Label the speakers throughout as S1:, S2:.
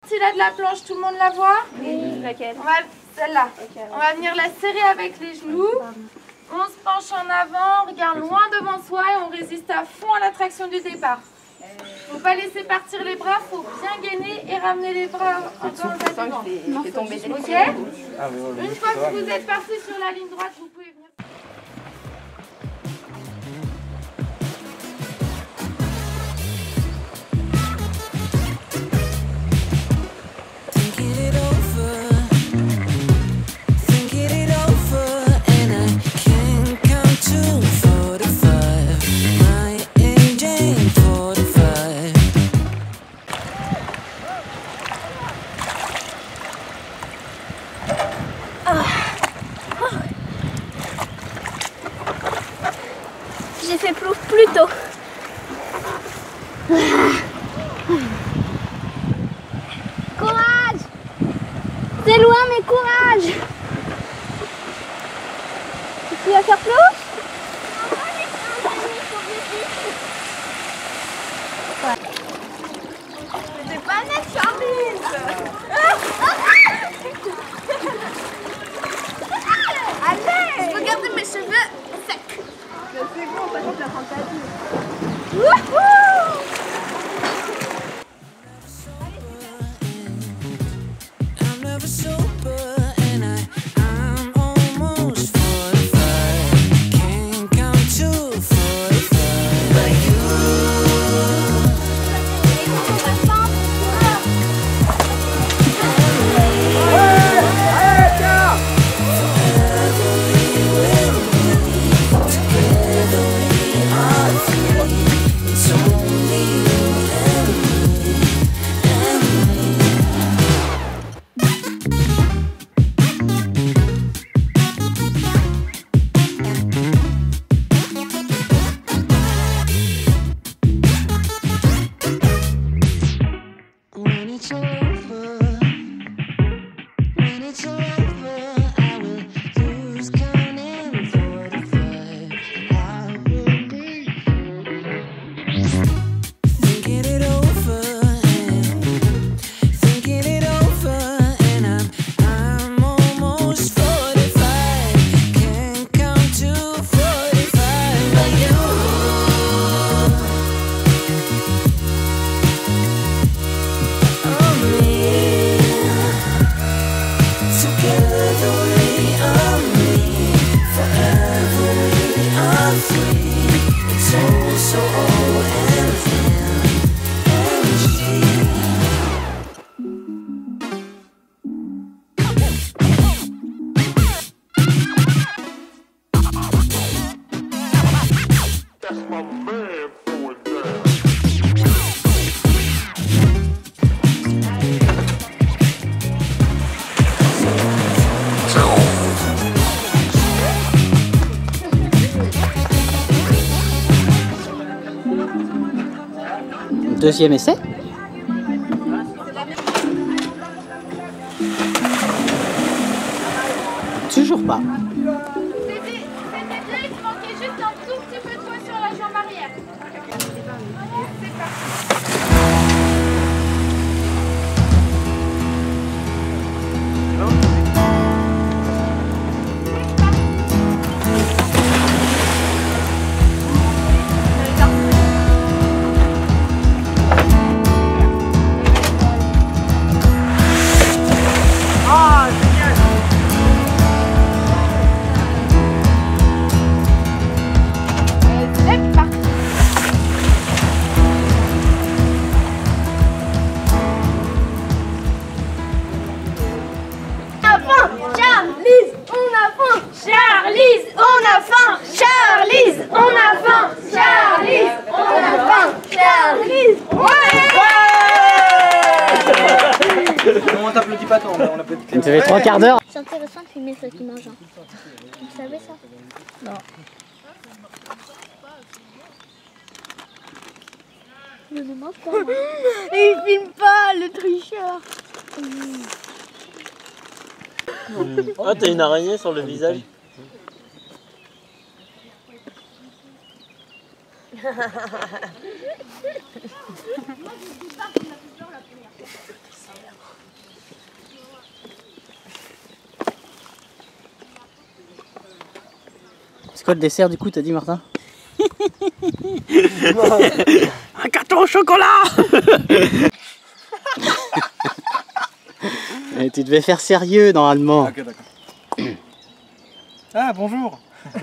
S1: Si là de la planche, tout le monde la voit?
S2: Oui. Laquelle?
S1: Celle-là.
S2: Okay,
S1: on va venir la serrer avec les genoux. On se penche en avant, on regarde loin devant soi et on résiste à fond à l'attraction du départ. Faut pas laisser partir les bras, faut bien gainer et ramener les bras encore en devant. Ok? Une fois que vous êtes parti sur la ligne droite, vous pouvez venir.
S2: J'ai fait plus tôt. Courage! C'est loin mais courage! Tu vas faire plus? C'est pas net, Charline! Allez! Je veux garder mes cheveux secs. C'est bon, par contre, la fantaisie. Wouhou!
S3: Deuxième essai. Toujours pas.
S1: C'était bien, il manquait juste un tout petit peu de poids sur la jambe arrière. C'est parti.
S4: On t'applaudit pas tant, on applaudit.
S3: Ça fait 3 quarts d'heure.
S2: C'est intéressant de filmer ceux qui mangent. Vous savez ça? Non. Je ne mange pas. Moi. Il filme pas, le tricheur.
S5: Ah, t'as une araignée sur le visage.
S3: C'est quoi le dessert du coup, t'as dit Martin?
S5: Un gâteau au chocolat.
S3: Et tu devais faire sérieux normalement.
S4: Ok, d'accord. Ah, bonjour.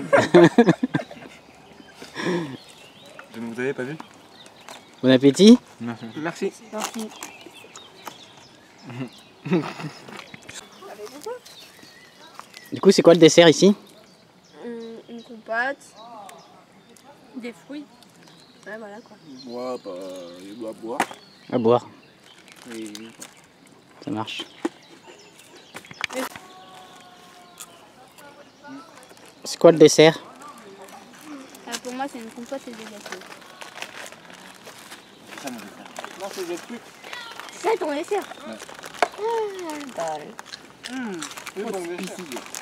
S4: Je ne vous avais pas vu.
S3: Bon appétit.
S4: Merci.
S3: Du coup, c'est quoi le dessert ici?
S2: Une compote.
S1: Des fruits.
S2: Ouais, voilà quoi.
S4: Moi, bah, il doit boire.
S3: À boire.
S4: Et...
S3: Ça marche. C'est quoi le dessert?
S2: Pour moi, c'est une compote et des gâteaux.
S4: Ça, mon dessert. Non, c'est des trucs.
S2: C'est ça ton dessert?
S4: Ouais.
S2: Ah,
S4: Oui, bon dessert.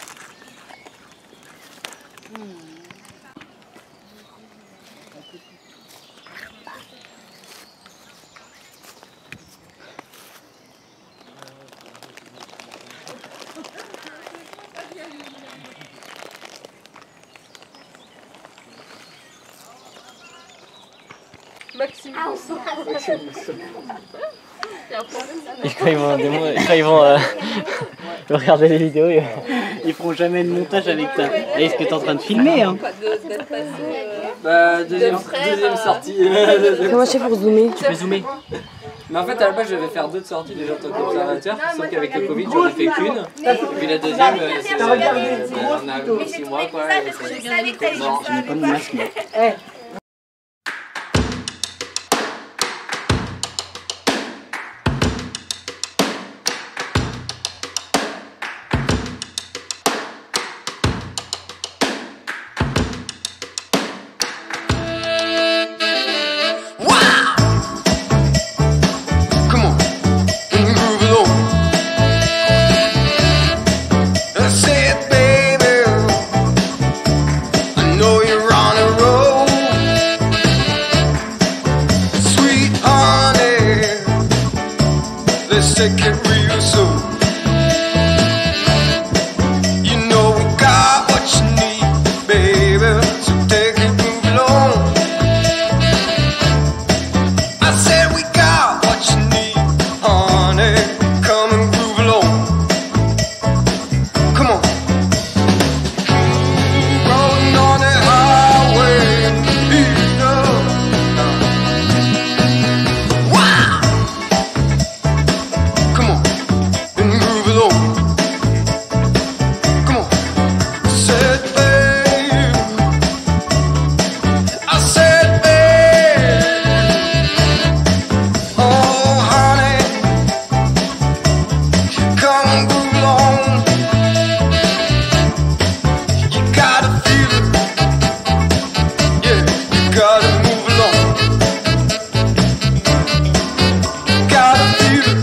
S1: Maxime.
S5: Et quand ils vont regarder les vidéos,
S3: Ils feront jamais le montage avec ta... Est-ce que t'es en train de filmer hein?
S6: Bah, deuxième sortie.
S7: Comment je fais pour zoomer?
S6: Tu peux zoomer. Mais en fait, à la base, je devais faire 2 sorties déjà en tant qu'observateur, sauf qu'avec le Covid, j'en ai fait qu'une. Et puis la deuxième, c'est on a 6 mois quoi.
S2: je savais que t'allais
S3: Je mets pas de masque moi.
S8: Let's take it real slow. You know we got what you need, baby. So take it, move along. I said we got what you need, honey. Come and groove along. Come on. Rolling on the highway, you know. Wow. Come on, and move along. Come on, said babe. I said babe. Oh honey, come and move along. You gotta feel it, yeah. You gotta move along. You gotta feel it.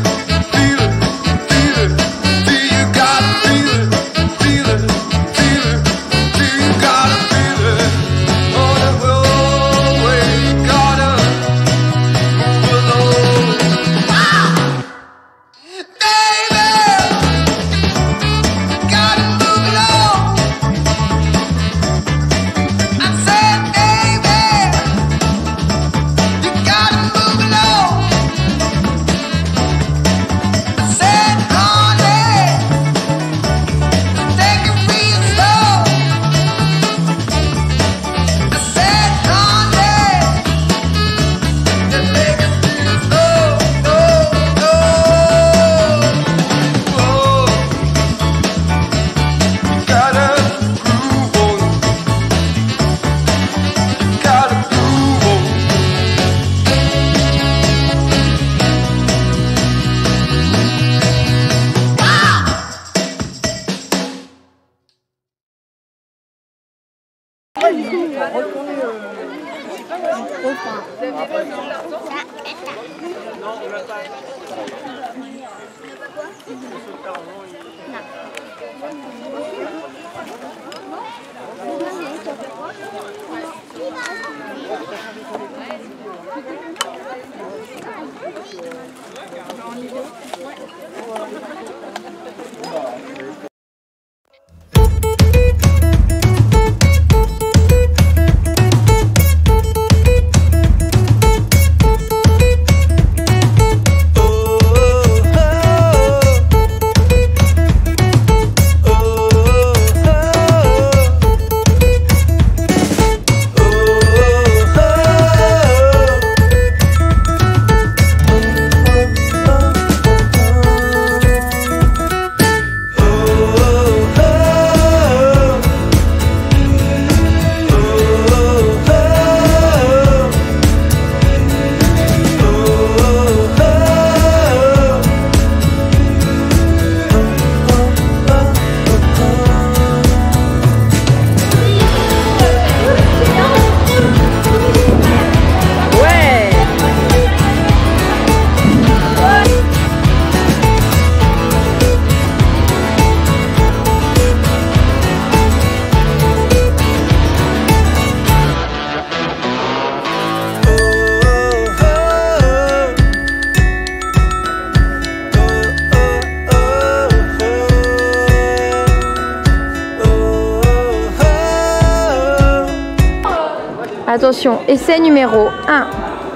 S1: Attention, essai numéro 1.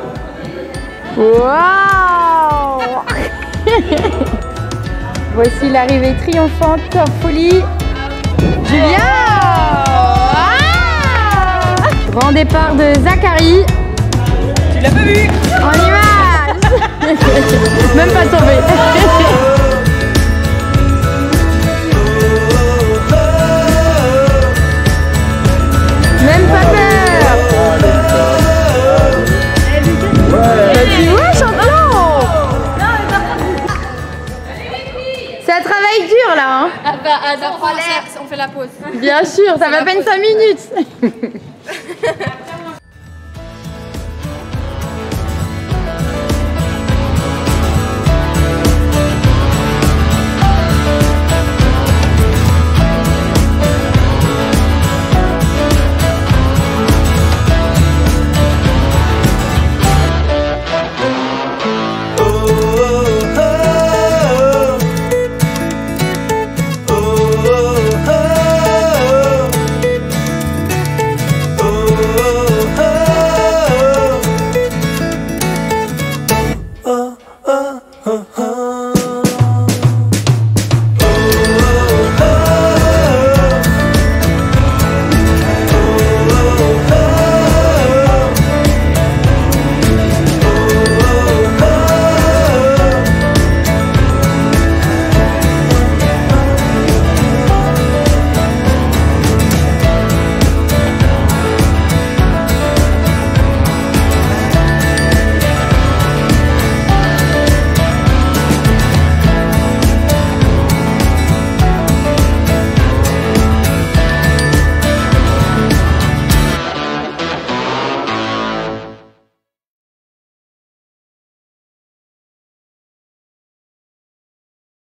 S1: Waouh. Voici l'arrivée triomphante en folie. Julien. Grand départ de Zachary.
S2: Tu l'as pas vu?
S1: En image. Même pas tombé. Même pas peur. Ouais, champion. C'est un travail dur là hein.
S2: Ah bah attends, on fait la pause.
S1: Bien sûr, ça va à peine 5 minutes.